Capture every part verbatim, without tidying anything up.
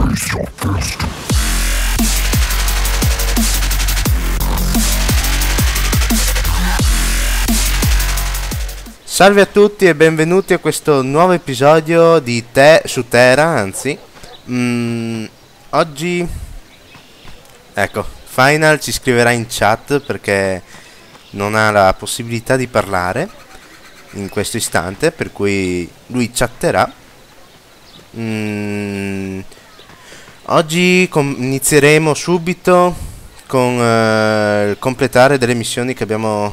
Salve a tutti e benvenuti a questo nuovo episodio di Te su Terra, anzi. Mm, oggi, ecco, Final ci scriverà in chat perché non ha la possibilità di parlare in questo istante, per cui lui chatterà. Mm, oggi inizieremo subito con uh, il completare delle missioni che abbiamo...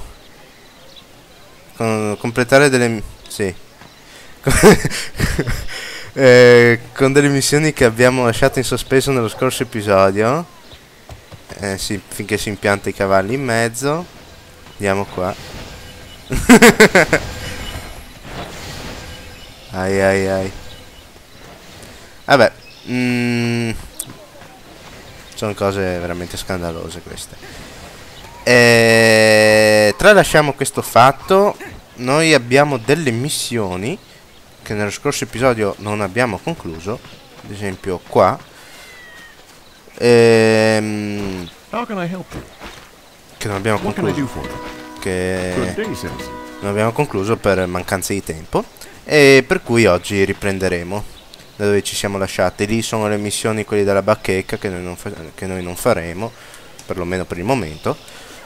Con, completare delle... sì. eh, con delle missioni che abbiamo lasciato in sospeso nello scorso episodio. Eh, sì, finché si impianta i cavalli in mezzo. Andiamo qua. Ai ai ai. Vabbè, mm, sono cose veramente scandalose queste. E tralasciamo questo fatto. Noi abbiamo delle missioni che nello scorso episodio non abbiamo concluso. Ad esempio qua. Ehm, che non abbiamo concluso. Che non abbiamo concluso per mancanza di tempo. E per cui oggi riprenderemo da dove ci siamo lasciati. Lì sono le missioni, quelli della bacheca, che noi non, fa che noi non faremo, perlomeno per il momento.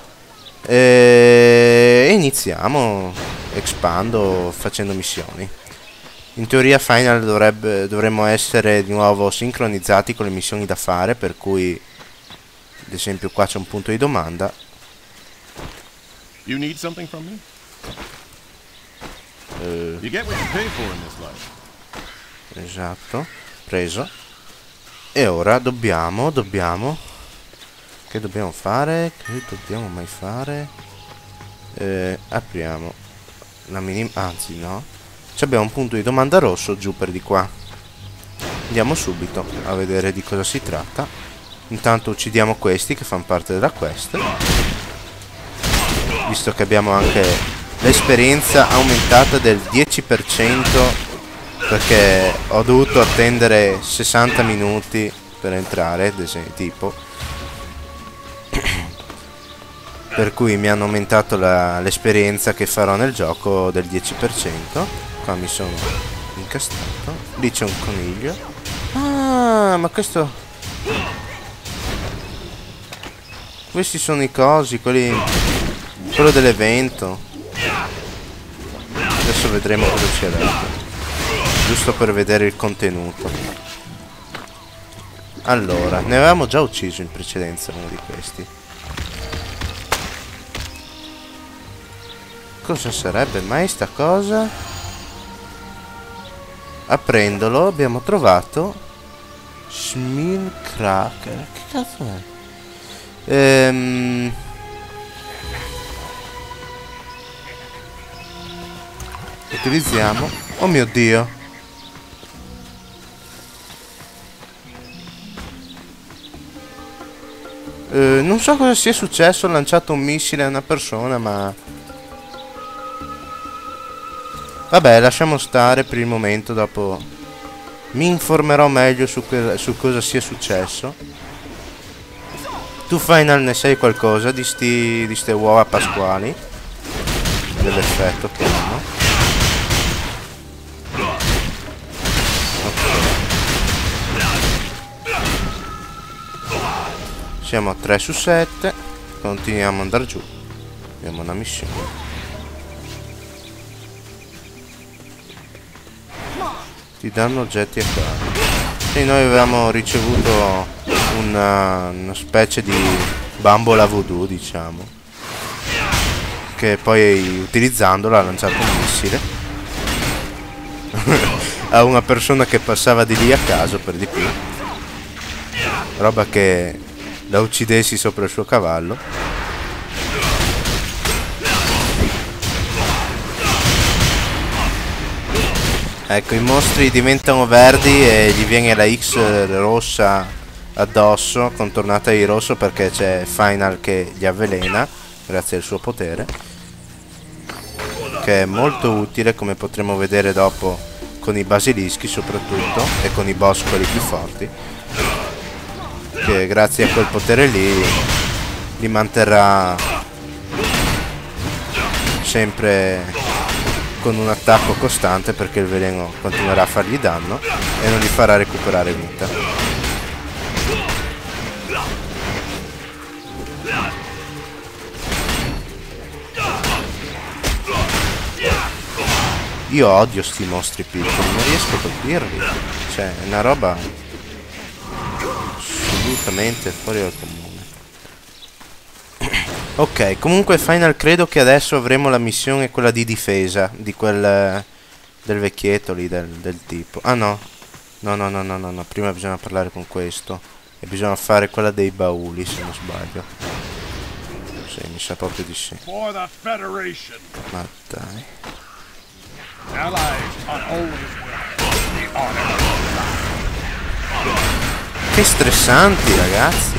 E iniziamo expando facendo missioni. In teoria Final dovrebbe, dovremmo essere di nuovo sincronizzati con le missioni da fare, per cui ad esempio qua c'è un punto di domanda. You need something from me? Uh, you get what you pay for in this life. Esatto, preso. E ora dobbiamo, dobbiamo Che dobbiamo fare? Che dobbiamo mai fare? Eh, apriamo la mini... Anzi no, ci abbiamo un punto di domanda rosso giù per di qua. Andiamo subito a vedere di cosa si tratta. Intanto uccidiamo questi che fanno parte della quest, visto che abbiamo anche l'esperienza aumentata del dieci per cento, perché ho dovuto attendere sessanta minuti per entrare, ad esempio, tipo. Per cui mi hanno aumentato l'esperienza che farò nel gioco del dieci per cento. Qua mi sono incastrato. Lì c'è un coniglio. Ah, ma questo... Questi sono i cosi, quelli... quello dell'evento. Adesso vedremo cosa c'è dentro, giusto per vedere il contenuto. Allora, ne avevamo già ucciso in precedenza uno di questi. Cosa sarebbe mai sta cosa? Aprendolo abbiamo trovato Schmilcracker. Che cazzo è? Ehm... Utilizziamo. Oh mio Dio. Eh, non so cosa sia successo. Ho lanciato un missile a una persona, ma... Vabbè, lasciamo stare per il momento. Dopo mi informerò meglio su, su cosa sia successo. Tu Final ne sai qualcosa di sti di ste uova pasquali? Dell'effetto che hanno. Siamo a tre su sette. Continuiamo ad andare giù. Abbiamo una missione. Ti danno oggetti a caso. E noi avevamo ricevuto una, una specie di bambola voodoo, diciamo, che poi utilizzandola ha lanciato un missile a una persona che passava di lì a caso, per di più. Roba che la uccidessi sopra il suo cavallo. Ecco, i mostri diventano verdi e gli viene la X rossa addosso, contornata di rosso, perché c'è Final che li avvelena grazie al suo potere, che è molto utile, come potremo vedere dopo con i basilischi soprattutto, e con i boss quelli più forti. che grazie a quel potere lì li manterrà sempre con un attacco costante, perché il veleno continuerà a fargli danno e non gli farà recuperare vita. Io odio sti mostri piccoli, non riesco a colpirli, cioè è una roba assolutamente fuori dal comune. Ok, comunque Final, credo che adesso avremo la missione, quella di difesa di quel del vecchietto lì, del, del tipo. Ah no, no no no no no no, prima bisogna parlare con questo e bisogna fare quella dei bauli, se non sbaglio. Sì, mi sa proprio di sì. For the Federation. Ma dai. Allies are always welcome. The honor. Che stressanti, ragazzi.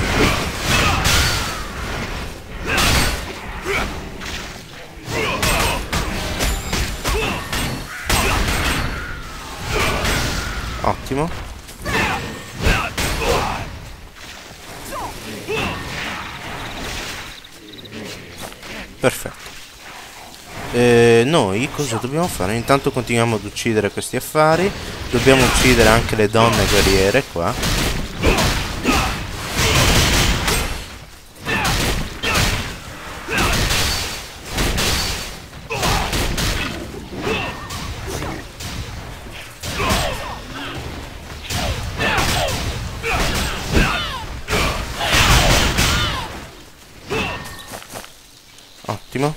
Ottimo. Perfetto. Eh, noi cosa dobbiamo fare? Intanto continuiamo ad uccidere questi affari. Dobbiamo uccidere anche le donne guerriere qua. Ottimo.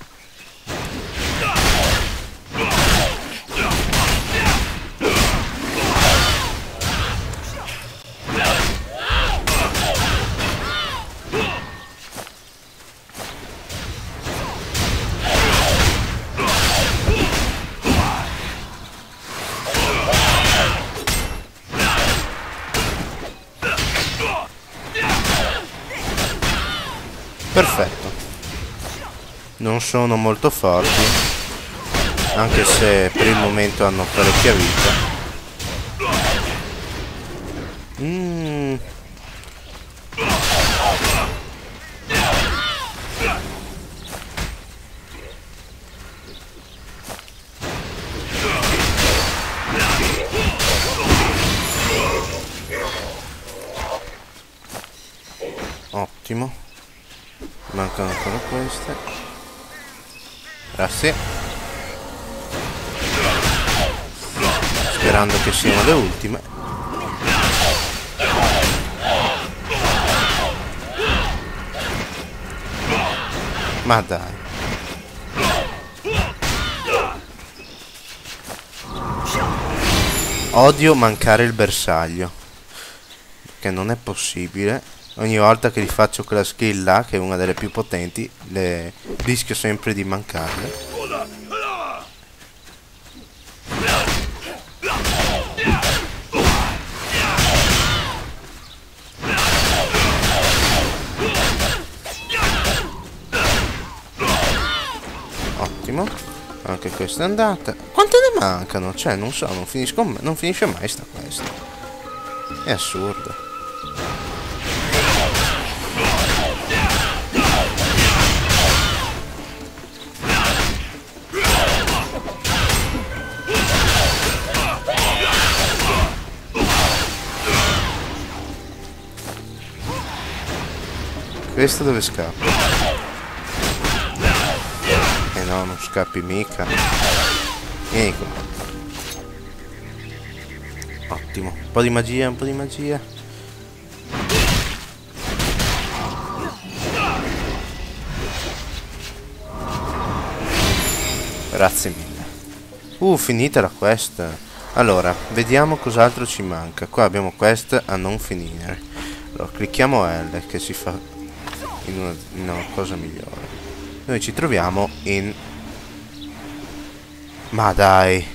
Perfetto. Non sono molto forti, anche se per il momento hanno parecchia vita. Mm. Ottimo. Mancano ancora queste. Grazie. Sperando che siano le ultime. Ma dai. Odio mancare il bersaglio, che non è possibile. Ogni volta che rifaccio quella skill là, che è una delle più potenti, le rischio sempre di mancarle. Ottimo. Anche questa è andata. Quante ne mancano? Cioè, non so, non, finisco, non finisce mai sta questa. È assurdo. Questo dove scappa? Eh no, non scappi mica. Vieni qua. Ottimo. Un po' di magia, un po' di magia. Grazie mille. Uh, finita la quest. Allora, vediamo cos'altro ci manca. Qua abbiamo quest a non finire. Allora, clicchiamo L che si fa in una, in una cosa migliore. Noi ci troviamo in... Ma dai.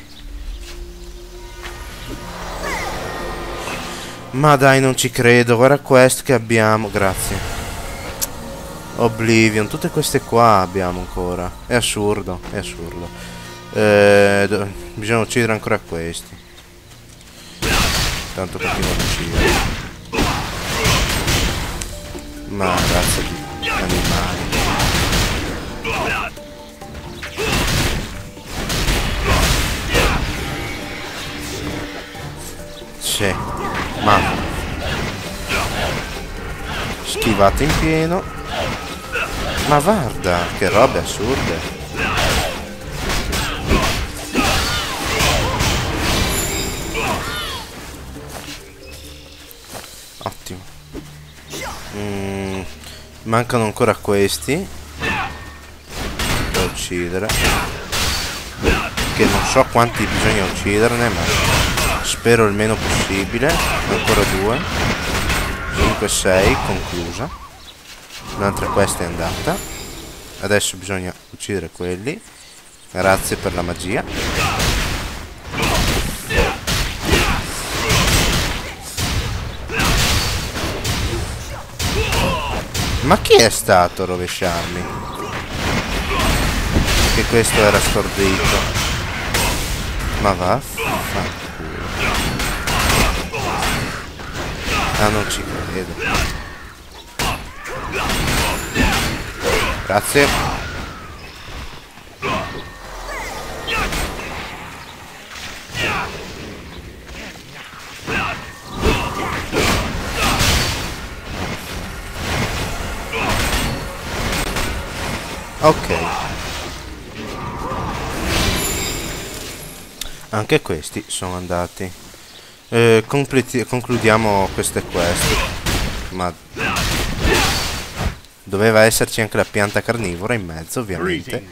Ma dai, non ci credo. Guarda quest che abbiamo. Grazie. Oblivion. Tutte queste qua abbiamo ancora. È assurdo. È assurdo. Eh, bisogna uccidere ancora questi. Tanto continuo ad uccidere. Ma razza di animali. Sì, ma schivate in pieno. Ma guarda, che robe assurde. Ottimo. Mm, mancano ancora questi da uccidere, che non so quanti bisogna ucciderne, ma spero il meno possibile. Ancora due. cinque sei, conclusa. Un'altra questa è andata. Adesso bisogna uccidere quelli. Grazie per la magia. Ma chi è stato a rovesciarmi? Che questo era stordito. Ma va, fanculo. Ah, non ci credo. Grazie. Ok. Anche questi sono andati. Eh, concludiamo queste quest. Ma doveva esserci anche la pianta carnivora in mezzo, ovviamente.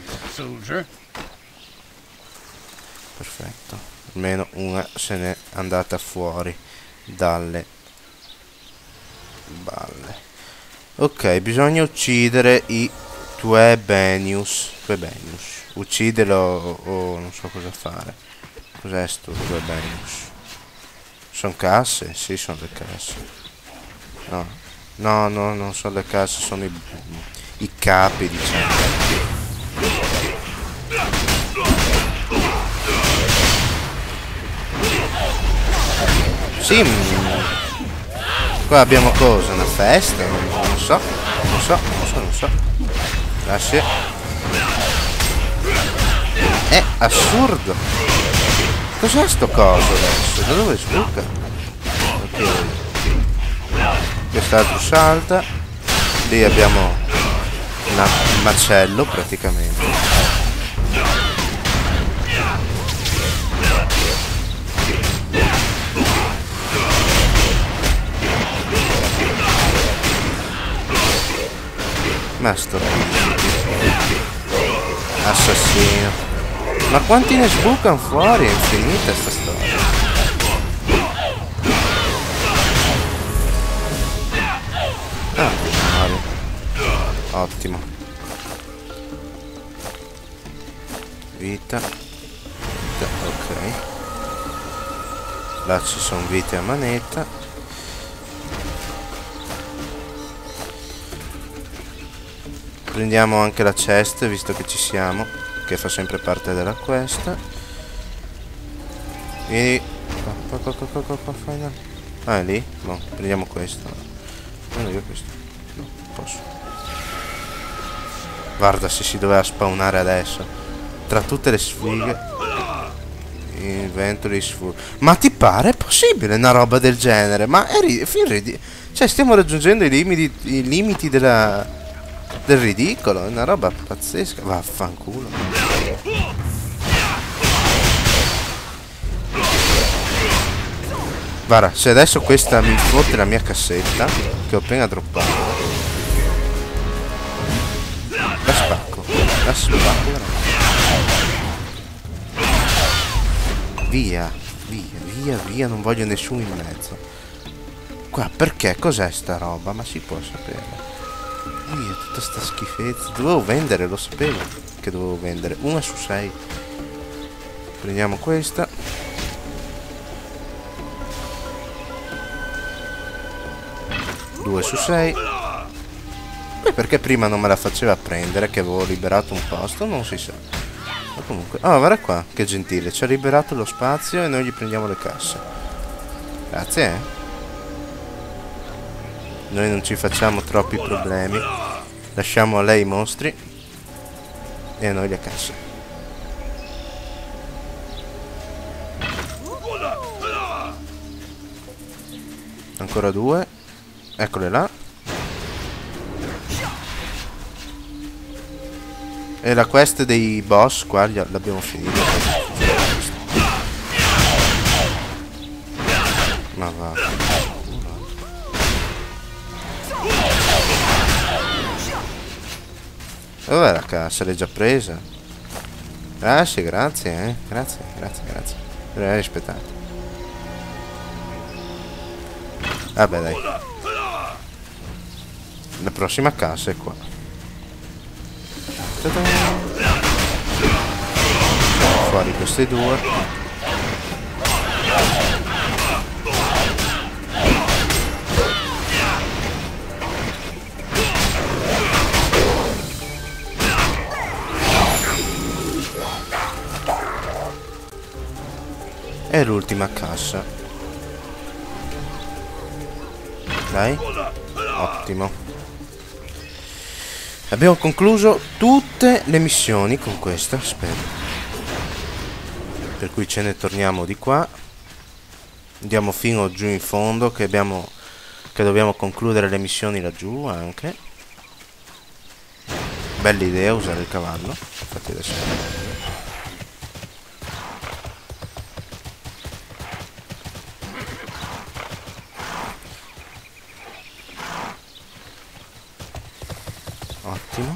Perfetto. Almeno una se n'è andata fuori dalle balle. Ok, bisogna uccidere i Tuebenius. Tuebenius. Uccidelo o, o non so cosa fare. Cos'è sto Tuebenius? Sono casse? Sì, sono le casse. No, no, no, non sono le casse, sono i, i capi, diciamo. Sì, qua abbiamo cosa? Una festa? Non, non so, non so, non so, non so. Grazie. È assurdo. Cos'è sto coso adesso? Da dove sbuca? Ok. Quest'altro salta. Lì abbiamo una, un macello praticamente. Ma sto assassino. Ma quanti ne sbucano fuori? È infinita sta storia. Ah, male. Ottimo. Vita. Vita, ok. Là ci sono vite a manetta. Prendiamo anche la chest, visto che ci siamo, che fa sempre parte della quest. Vieni. Qua, qua, qua, qua, qua, qua, qua. Ah, è lì? No, prendiamo questo. Prendo io questo. No, posso. Guarda se si doveva spawnare adesso. Tra tutte le sfighe. Inventory sfug. Ma ti pare possibile una roba del genere? Ma è ri fin ridi cioè stiamo raggiungendo i limiti, i limiti della, del ridicolo. È una roba pazzesca. Vaffanculo. Guarda, se adesso questa mi fotte la mia cassetta che ho appena droppato, la spacco. La spacco veramente. Via, via, via, via, non voglio nessuno in mezzo. Qua, perché? Cos'è sta roba? Ma si può sapere. Via, tutta sta schifezza. Dovevo vendere, lo sapevo che dovevo vendere. Una su sei. Prendiamo questa. Due su sei. Poi perché prima non me la faceva prendere, che avevo liberato un posto? Non si sa. Ma comunque, oh, guarda qua, che gentile, ci ha liberato lo spazio e noi gli prendiamo le casse. Grazie, eh. Noi non ci facciamo troppi problemi. Lasciamo a lei i mostri e a noi le casse. Ancora due. Eccole là. E la quest dei boss qua l'abbiamo finita. Ma va. Dov'è la cassa? L'hai già presa? Ah sì, grazie, eh. Grazie, grazie, grazie. L'hai rispettato. Vabbè dai. La prossima cassa è qua. Ta-da! Fuori queste due. E l'ultima cassa. Dai. Ottimo. Abbiamo concluso tutte le missioni con questa, spero. Per cui ce ne torniamo di qua. Andiamo fino giù in fondo che abbiamo che dobbiamo concludere le missioni laggiù anche. Bella idea usare il cavallo. Infatti adesso ottimo.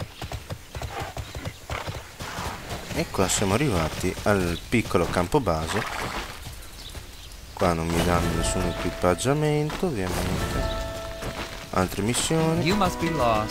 E qua siamo arrivati al piccolo campo base. Qua non mi danno nessun equipaggiamento, ovviamente. Altre missioni. You must be lost.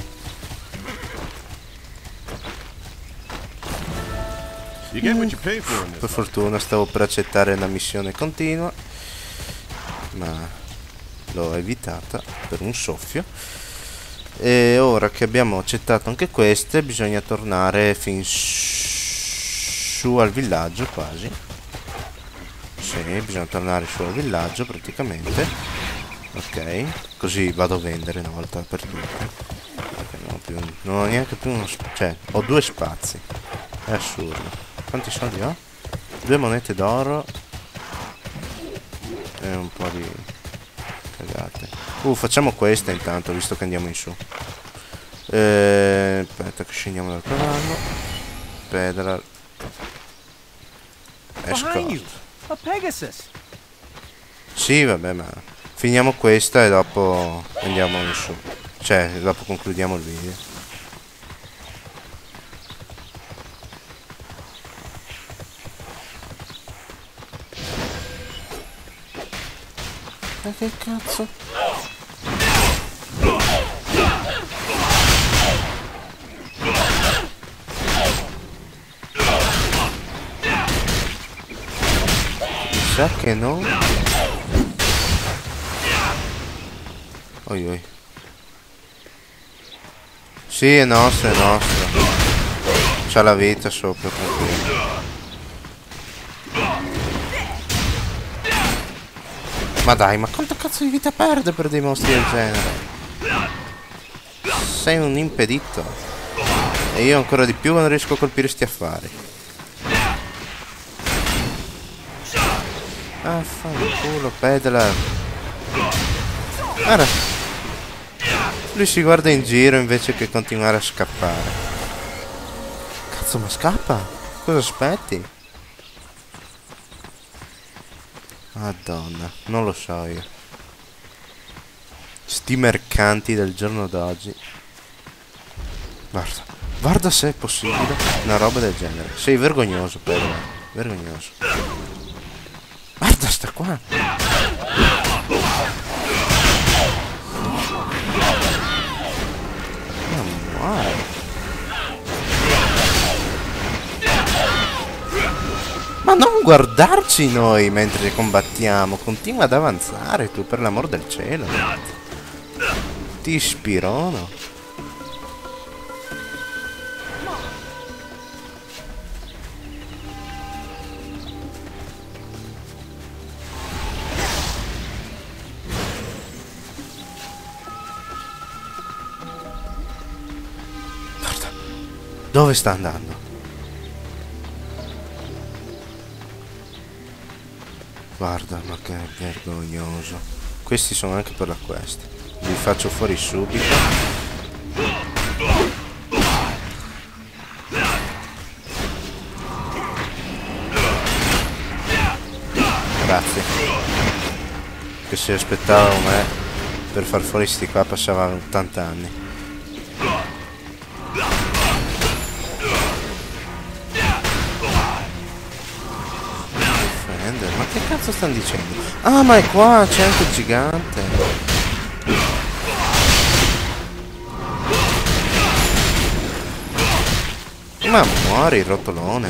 You get what you pay for in this Per life. fortuna stavo per accettare la missione continua, ma l'ho evitata per un soffio. E ora che abbiamo accettato anche queste, bisogna tornare fin su al villaggio quasi. Sì, bisogna tornare su al villaggio praticamente. Ok, così vado a vendere una volta per tutte. Perché non ho, più, non ho neanche più uno spazio. Cioè, ho due spazi. È assurdo. Quanti soldi ho? Due monete d'oro e un po' di cagate. Uh, facciamo questa intanto, visto che andiamo in su. Eh, aspetta che scendiamo dal cavallo. Pedala. Behind you, Escort. a Pegasus. Sì, vabbè, ma finiamo questa e dopo andiamo in su. Cioè, dopo concludiamo il video. Ma che cazzo? Mi sa che no. Oi oi. Sì, è nostro, è nostro. C'ha la vita sopra, tranquillo. Ma dai, ma quanto cazzo di vita perde per dei mostri del genere? Sei un impedito. E io ancora di più non riesco a colpire sti affari. Ah, fanculo, pedala. Guarda. Lui si guarda in giro invece che continuare a scappare. Cazzo, ma scappa? Cosa aspetti? Madonna, non lo so io. Sti mercanti del giorno d'oggi. Guarda, guarda se è possibile una roba del genere. Sei vergognoso, però. Vergognoso. Guarda, sta qua. Ma muore. Ma non guardarci noi mentre combattiamo. Continua ad avanzare tu, per l'amor del cielo. Ti ispirono. Dove sta andando? Guarda, ma che vergognoso. Questi sono anche per la quest. Li faccio fuori subito. Grazie. Che se aspettavano me per far fuori sti qua passavano ottanta anni. Ma che cazzo stanno dicendo? Ah, ma è qua, c'è anche il gigante. Ma muori, rotolone.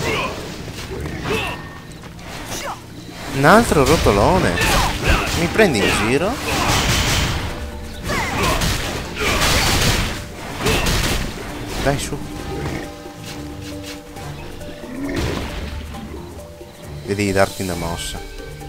Un altro rotolone. Mi prendi in giro? Dai, su. Vedi di darti una mossa.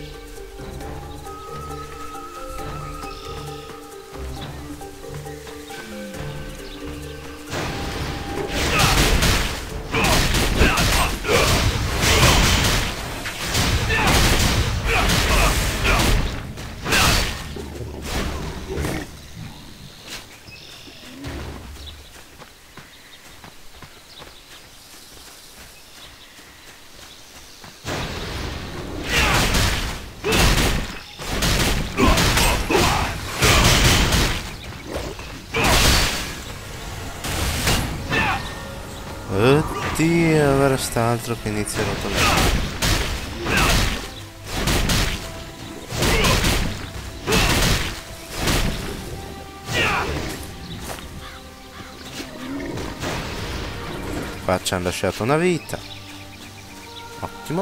Oddio, ora st'altro che inizia a rotolare. Qua ci hanno lasciato una vita. Ottimo.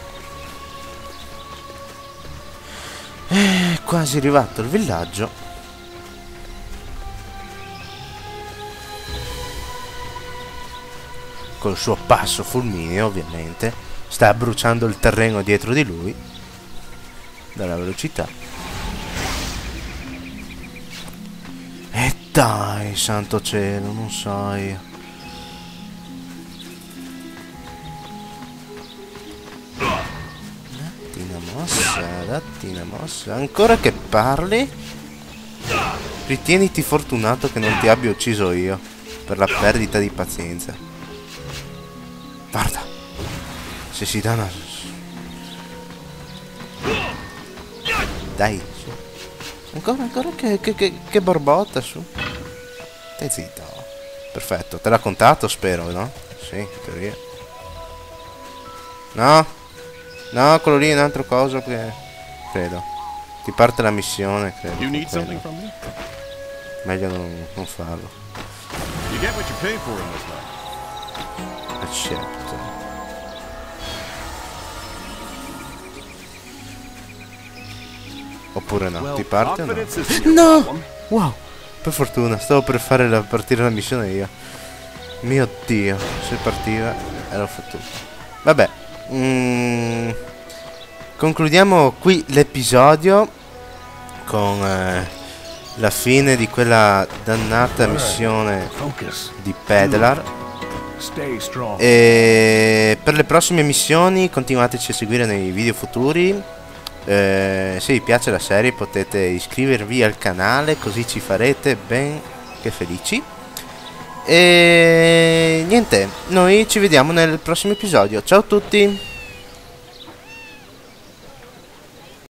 È quasi arrivato il villaggio. Col suo passo fulmineo, ovviamente, sta bruciando il terreno dietro di lui dalla velocità. E dai, santo cielo, non so io. Datti una mossa, datti una mossa. Ancora che parli? Ritieniti fortunato che non ti abbia ucciso io per la perdita di pazienza. Guarda, se si dà una... Dai, su. Ancora, ancora che, che, che, che borbotta, su. Stai zitto. Perfetto, te l'ha contato, spero, no? Sì, in teoria. No? No, quello lì è un'altra cosa che... Credo. Ti parte la missione, credo. You need credo. something from me? Meglio non, non farlo. You get what you pay for in this life. Accetto. Oppure no, ti parte o no? No! Wow! Per fortuna, stavo per fare la, partire la missione io. Mio Dio, se partiva ero fottuto. Vabbè. Mm, concludiamo qui l'episodio con eh, la fine di quella dannata missione di Peddler. E per le prossime missioni continuateci a seguire nei video futuri. Eh, se vi piace la serie potete iscrivervi al canale, così ci farete ben che felici. E niente, noi ci vediamo nel prossimo episodio. Ciao a tutti.